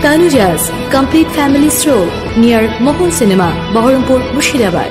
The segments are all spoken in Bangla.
Tanuja's complete family stroll near Mohun Cinema, Baharampur, Murshidabad.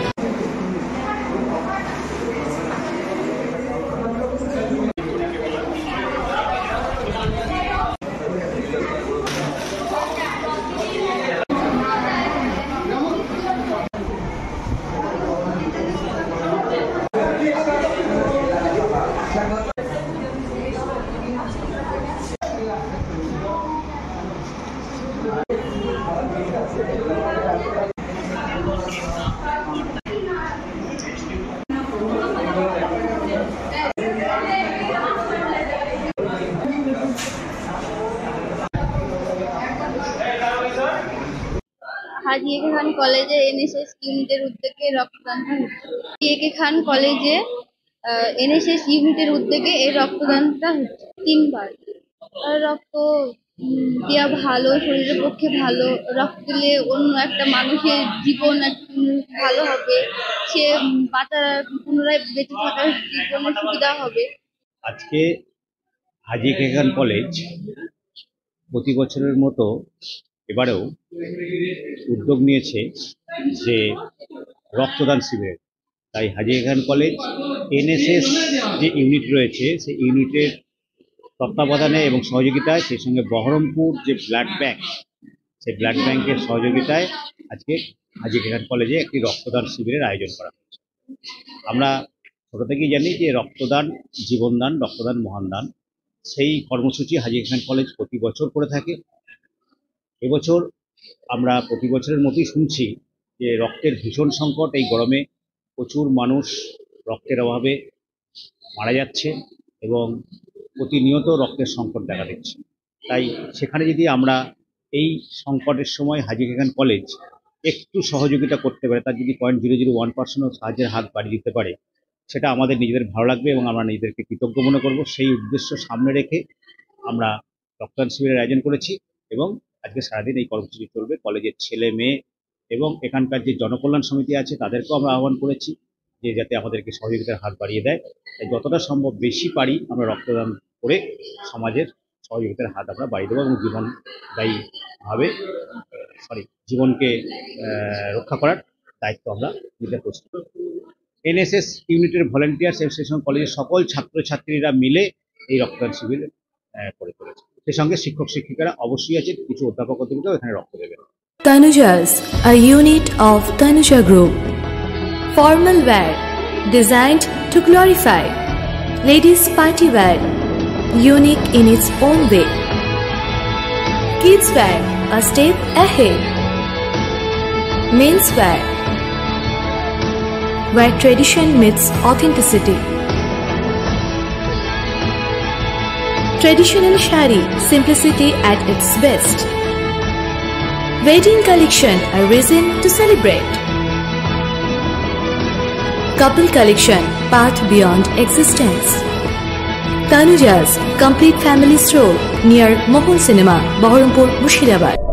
हाजी ए के खान कॉलेजे एनएसएस यूनिटेर उद्योगे रक्तदान हाजी ए के खान कॉलेजे एनएसएस यूनिटेर उद्योगे এই রক্তদানটা হচ্ছে 3 বার রক্ত দেয়া ভালো শরীরের পক্ষে ভালো রক্ত দিলে অন্য একটা মানুষের জীবন ভালো হবে সে বাঁচা পুনরায় বেঁচে থাকার জীবনের সুবিধা হবে। আজকে হাজি এ কে খান কলেজ প্রতি বছরের মতো এবারেও উদ্যোগ নিয়েছে যে রক্তদান শিবির। তাই Haji A K Khan college NSS যে ইউনিট রয়েছে সেই ইউনিটের তত্ত্বাবধানে এবং সহযোগিতায় সেই সঙ্গে বহরমপুর যে ব্লাড ব্যাংক সেই ব্লাড ব্যাংকের সহযোগিতায় আজকে হাজি এ কে খান কলেজে একটি রক্তদান শিবিরের আয়োজন করা হয়েছে। আমরা ছোটো থেকেই জানি যে রক্তদান জীবনদান, রক্তদান মহান দান। সেই কর্মসূচি হাজি এ কে খান কলেজ প্রতি বছর করে থাকে। এবছর আমরা প্রতি বছরের মতোই শুনছি যে রক্তের ভীষণ সংকট, এই গরমে প্রচুর মানুষ রক্তের অভাবে মারা যাচ্ছে এবং প্রতিনিয়ত রক্তের সংকট দেখা দিচ্ছে। তাই সেখানে যদি আমরা এই সংকটের সময় হাজি এ কে খান কলেজ একটু সহযোগিতা করতে পারে, তার যদি 0.001% সাহায্যের হাত বাড়িয়ে দিতে পারে, সেটা আমাদের নিজেদের ভালো লাগবে এবং আমরা নিজেদেরকে কৃতজ্ঞ মনে করব। সেই উদ্দেশ্য সামনে রেখে আমরা রক্তদান শিবিরের আয়োজন করেছি এবং আজকে সারাদিন এই কর্মসূচি চলবে। কলেজের ছেলে মেয়ে এবং এখানকার যে জনকল্যাণ সমিতি আছে তাদেরকেও আমরা আহ্বান করেছি যে যাতে আমাদেরকে সহযোগিতার হাত বাড়িয়ে দেয়। তাই যতটা সম্ভব বেশি পারি আমরা রক্তদান করে সমাজের সহযোগিতার হাত আমরা বাড়িয়ে দেবো এবং জীবনকে রক্ষা করার দায়িত্ব আমরা নিতে প্রস্তুত। এনএসএস ইউনিটের ভলেন্টিয়ার্স এবং সেই সঙ্গে কলেজের সকল ছাত্রছাত্রীরা মিলে এই রক্তদান শিবির করে চলেছে। সেই সঙ্গে শিক্ষক শিক্ষিকারা অবশ্যই আছে, কিছু অধ্যাপক অধ্যাপিকাও এখানে রক্ত দেবেন। Tanuja's, a unit of Tanuja Group. Formal wear designed to glorify. Ladies party wear, unique in its own way. Kids wear, a step ahead. Men's wear, where tradition meets authenticity. Traditional shari, simplicity at its best. Wedding collection, a reason to celebrate. Couple collection, path beyond existence. Tanuja's complete family stroll near Mohun Cinema, Baharampur, Murshidabad.